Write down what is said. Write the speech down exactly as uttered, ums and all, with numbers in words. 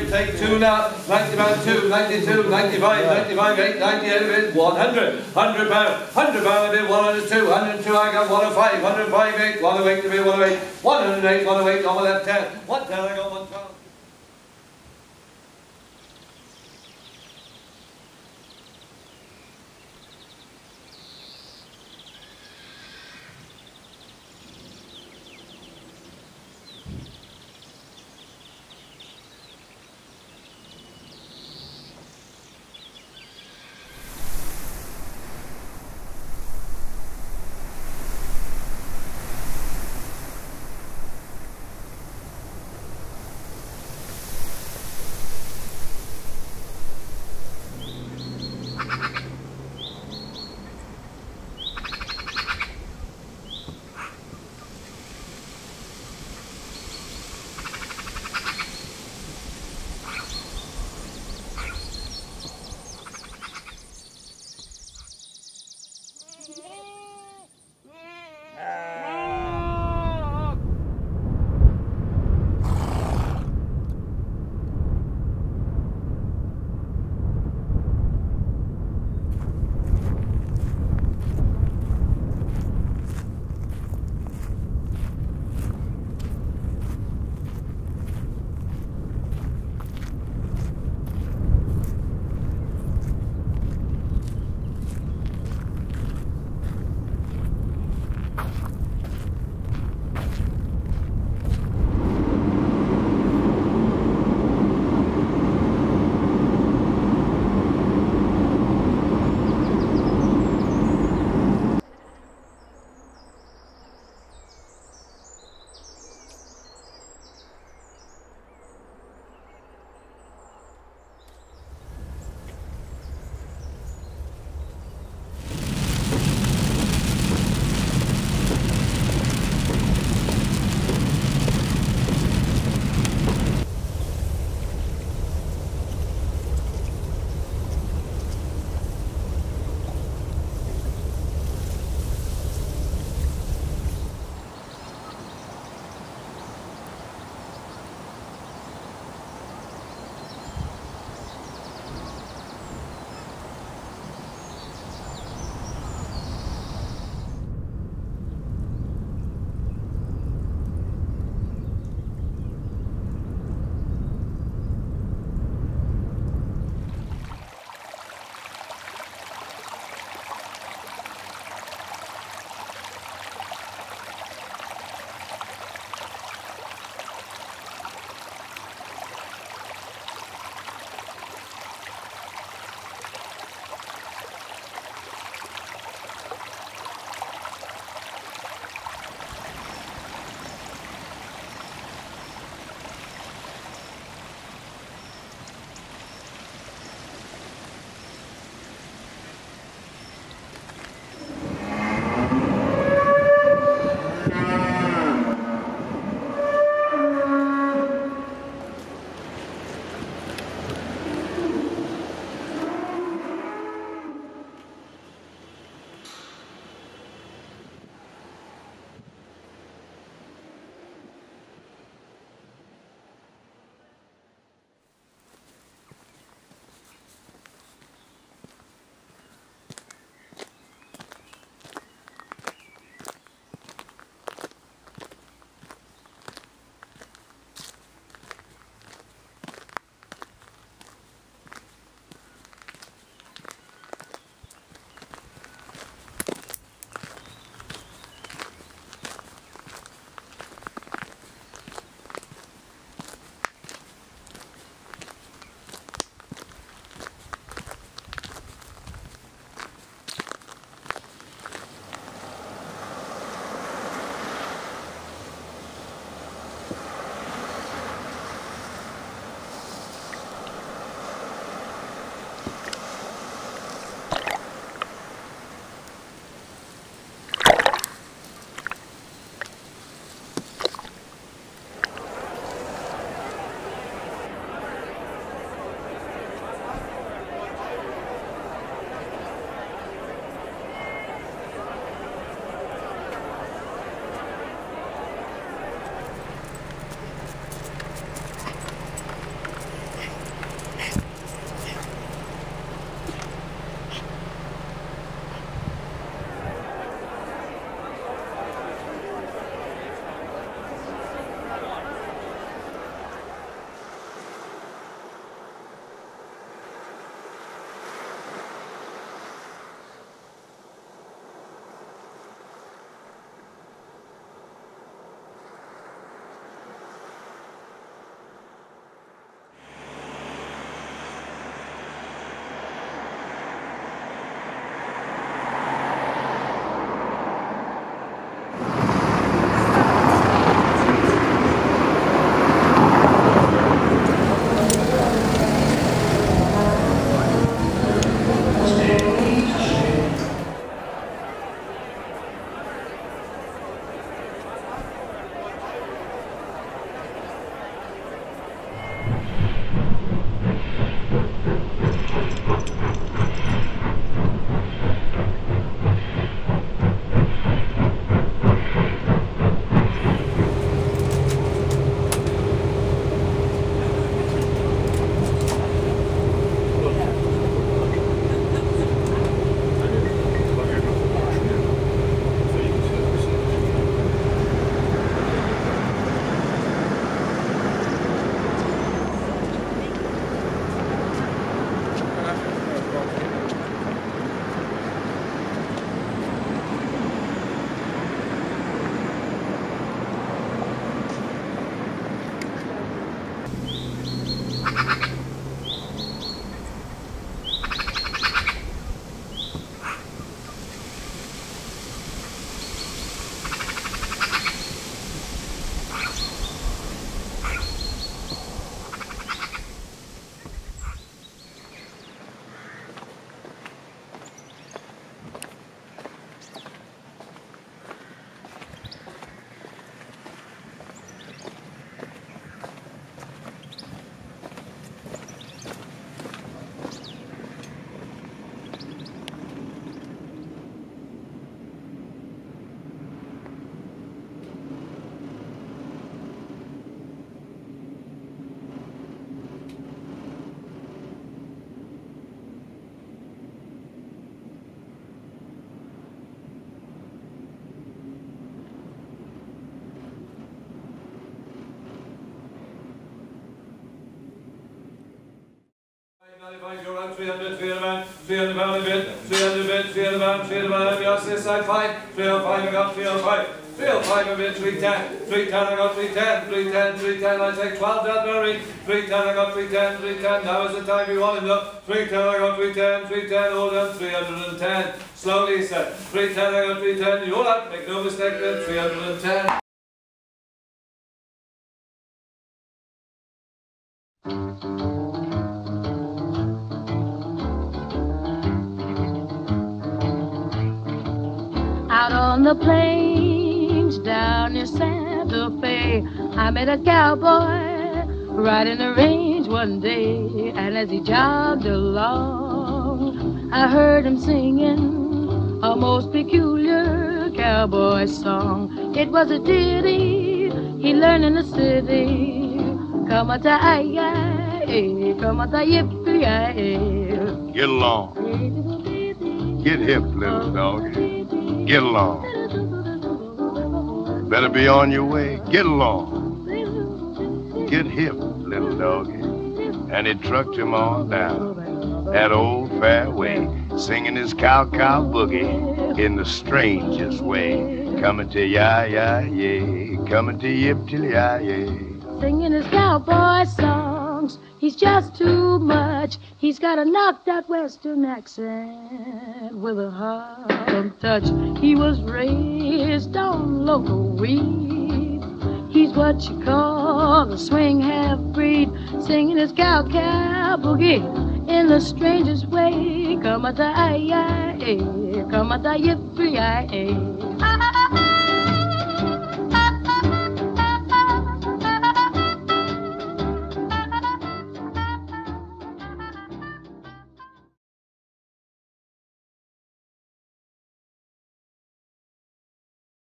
ninety-five, take two now, ninety pound two, ninety-two, ninety-five, ninety-five, eight, ninety-eight, one hundred, one hundred pound, one hundred pound a bit, one hundred two, one hundred two, I got one oh five, one hundred five, eight, one oh eight to be, one oh eight, one hundred eight, one oh eight, on my left ten, one ten, I got one twelve. around, three to around, you're this side five, three oh five, I got three oh five. three oh five, I'm in three ten, three ten, I got three ten, three ten, three ten, I take twelve down the ring, three ten, I got three ten, three ten, that was the time we wanted up, three ten, I got three ten, three ten, hold on, three hundred ten, slowly sir, three ten, I got three ten, you hold up, make no mistake then, three hundred ten. Out on the plains, down near Santa Fe, I met a cowboy riding the range one day. And as he jogged along, I heard him singing a most peculiar cowboy song. It was a ditty he learned in the city. Come a ta ay, come a ta yippee ay. Get along. Get hip, little dog. Get along. Better be on your way. Get along. Get hip, little doggy. And he trucked him on down that old fairway, singing his cow-cow boogie in the strangest way. Coming to ya-ya-yay, coming to yip-till-ya-yay. Singing his cowboy songs, he's just too much. He's got a knocked-out western accent with a Harlem touch. He was raised on local weed. He's what you call a swing half-breed, singing his cow-cow boogie in the strangest way. Come a ta ay, come a ta yippee ay.